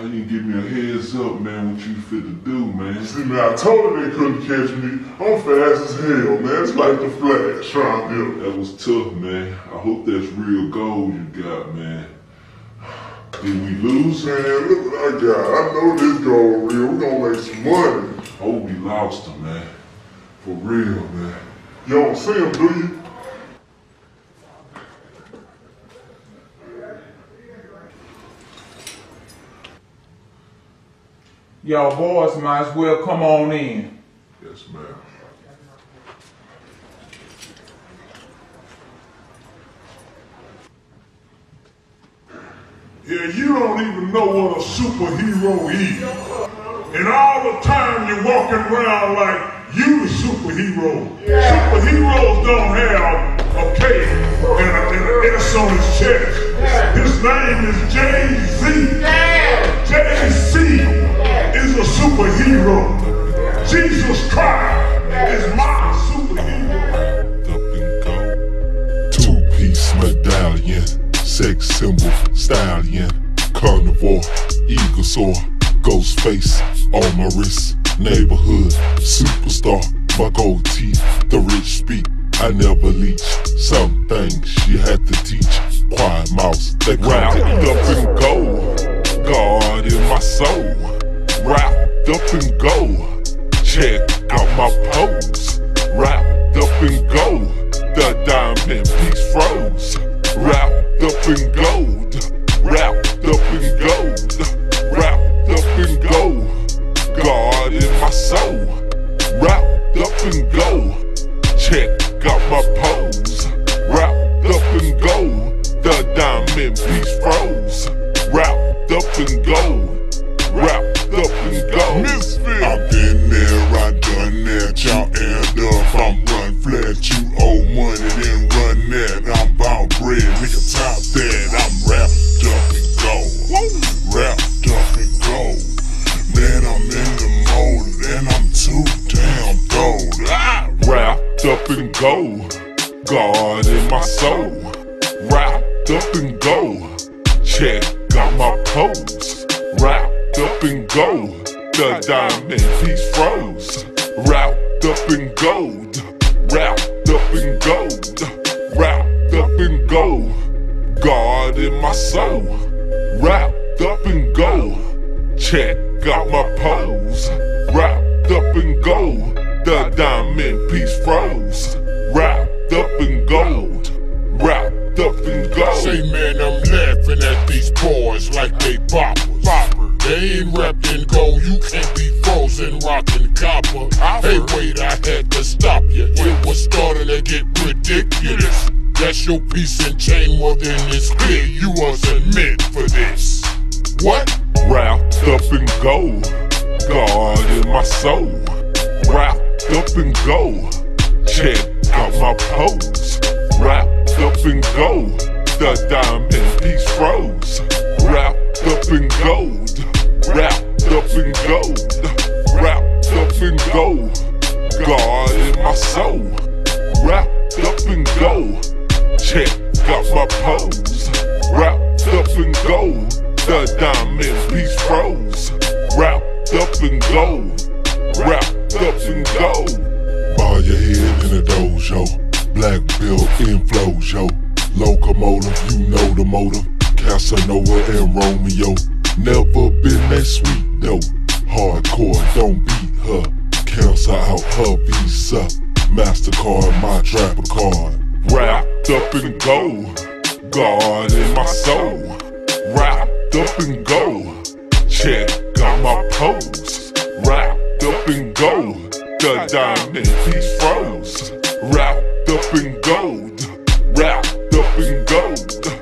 you give me a heads up, man, what you fit to do, man. See, man, I told her they couldn't catch me. I'm fast as hell, man. It's like the Flash trying to. That was tough, man. I hope that's real gold you got, man. Did we lose? Man, look what I got. I know this gold real. We gonna make some money. Oh, we lost him, man. For real, man. You don't see him, do you? Y'all boys might as well come on in. Yes, ma'am. Yeah, you don't even know what a superhero is. And all the time you're walking around like you the superhero. Yeah. Superheroes don't have a cape and an S on his chest. Yeah. His name is Jay-Z. Yeah. Jay-Z is a superhero. Jesus Christ is my superhero. Up and go. Two-piece medallion, sex symbol, stallion, carnivore, eagle soar, ghost face on my wrist, neighborhood superstar, my gold teeth, the rich speak, I never leech. Some things you had to teach. Quiet mouse, they wrapped up in gold, God in my soul. Wrapped up in gold, check out my pose. Wrapped up in gold, the diamond piece froze. Wrapped up in gold, wrapped up in gold, wrapped up in gold, God in my soul. Wrapped up in gold, check out my pose. Wrapped up in gold, the diamond piece froze. Wrapped up in gold, wrapped up in gold. Misfit. I've been there, I done that, y'all end up, I'm run flat. You owe money, then run that, I'm bout bread, nigga top that. I'm wrapped up in gold, wrapped up in gold. Man, I'm in the mode, and I'm too damn gold. Wrapped up in gold, God in my soul. Wrapped up in gold, check out my pose. Wrapped up in gold, the diamond piece froze. Wrapped up in gold, wrapped up in gold, wrapped up in gold, God in my soul. Wrapped up in gold, check out my pose. Wrapped up in gold, the diamond piece froze. Wrapped up in gold, wrapped up in gold. Say man, I'm laughing at these boys like they poppers. They ain't wrapped in gold, you can't be frozen rockin' copper. Hey wait, I had to stop you, it was starting to get ridiculous. That's your piece and chain, well then it's clear you wasn't meant for this. What? Wrapped up in gold, God in my soul. Wrapped up in gold, check out my pose. Wrapped up in gold, the diamond piece froze. Wrapped up in gold, wrapped up in gold, wrapped up in gold, God in my soul. Wrapped up in gold, check out my pose. Wrapped up in gold, the diamond piece froze. Wrapped up in gold, wrapped up in gold. Bow your head in a dojo, black belt in flows, yo. Locomotive, you know the motive. Casanova and Romeo, never been that sweet though. Hardcore, don't beat her. Cancel out her visa. MasterCard, my trapper card. Wrapped up in gold, God in my soul. Wrapped up in gold, check out my pose. Wrapped up in gold, the diamond piece froze. Wrapped up in gold, wrapped up in gold,